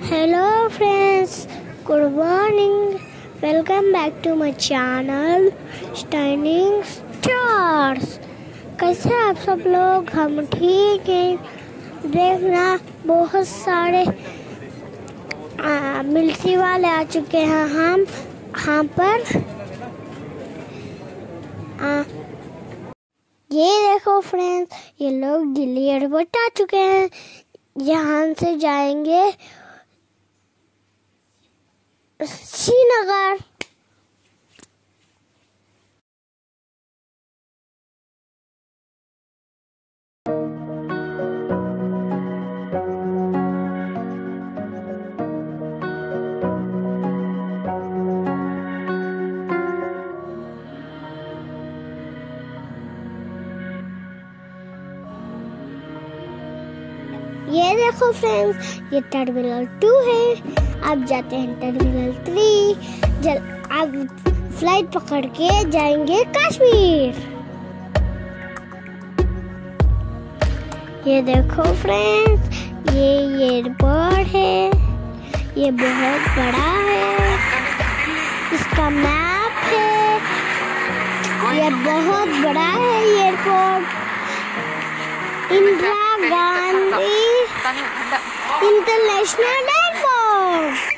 Hello friends, good morning. Welcome back to my channel Shinning Stars. कैसे आप सब लोग? हम ठीक हैं। देखना बहुत सारे मिलिट्री वाले आ चुके हैं हम यहाँ पर। ये देखो फ्रेंड्स, ये लोग दिल्ली एयरपोर्ट आ चुके हैं। यहाँ से जाएंगे श्रीनगर। ये देखो फ्रेंड्स, ये टर्मिनल 2 है। अब जाते हैं टर्मिनल 3। अब फ्लाइट पकड़ के जाएंगे कश्मीर। ये देखो फ्रेंड्स, ये एयरपोर्ट है। ये बहुत बड़ा है। इसका मैप है। ये बहुत बड़ा है airport. Indira Gandhi international airport.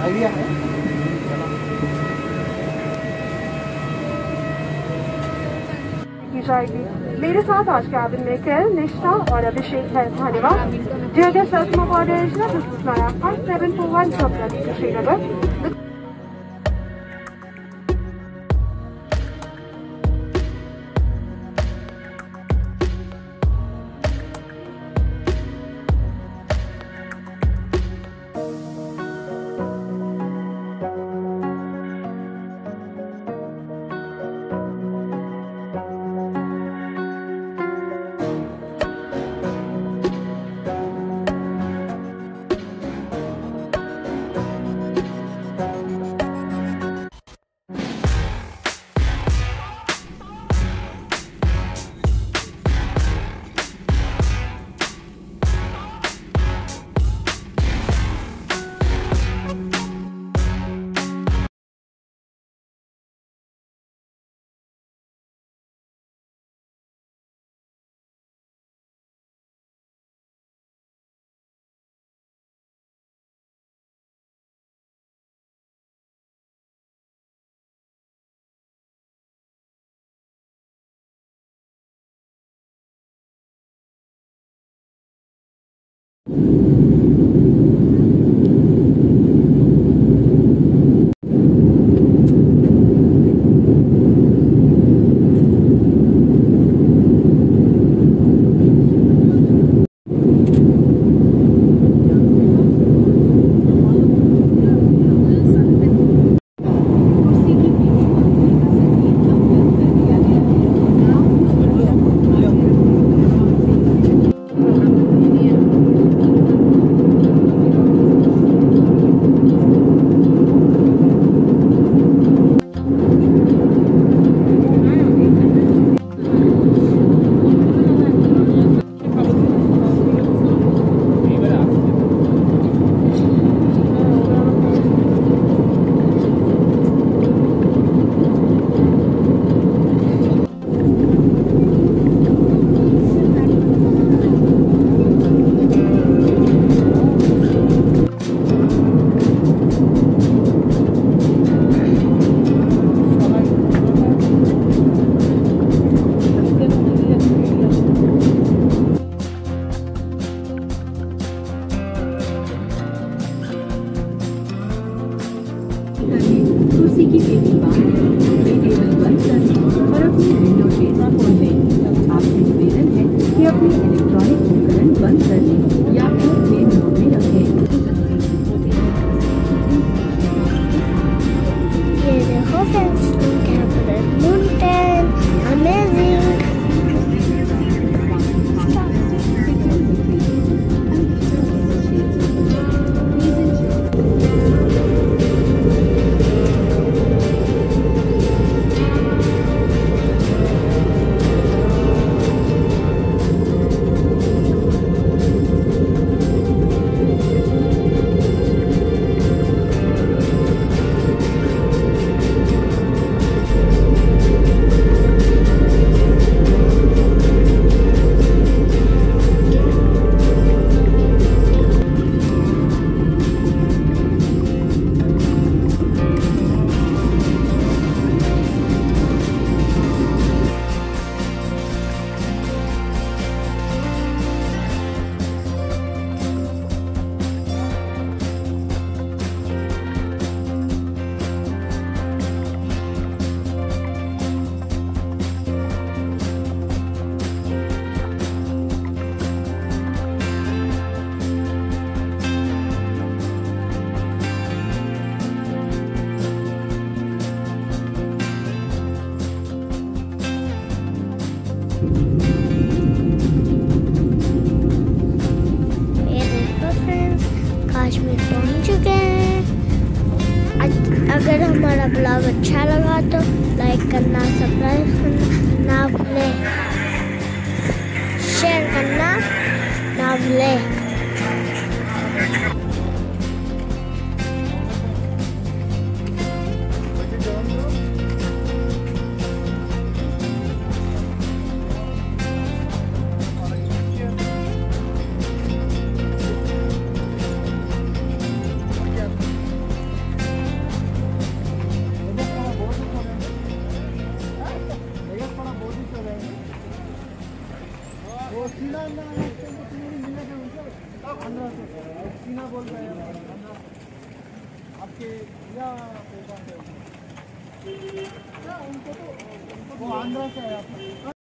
Idea है। की जाएगी। मेरे साथ आज कैबिन में कैल, निष्ठा और अभिषेक है। धन्यवाद। Dear guests, welcome aboard Air Asia. This is Flight 5741 from Delhi to Srinagar. कुर्सी की टेबल बंद करें और अपनी विंडो शेड्स खोल दें। आपसे निवेदन है कि अपने इलेक्ट्रॉनिक उपकरण बंद कर लें या फिर प्लेन मोड में रखें। ये देखो friends, captain mountain amazing. Kashmir पहुंच चुके हैं। अगर हमारा ब्लॉग अच्छा लगा तो लाइक करना, सब्सक्राइब करना ना भूलें, शेयर करना ना भूलें। मीना बोल रहे हैं आपके या उनको तो वो आंध्रा से है आपका।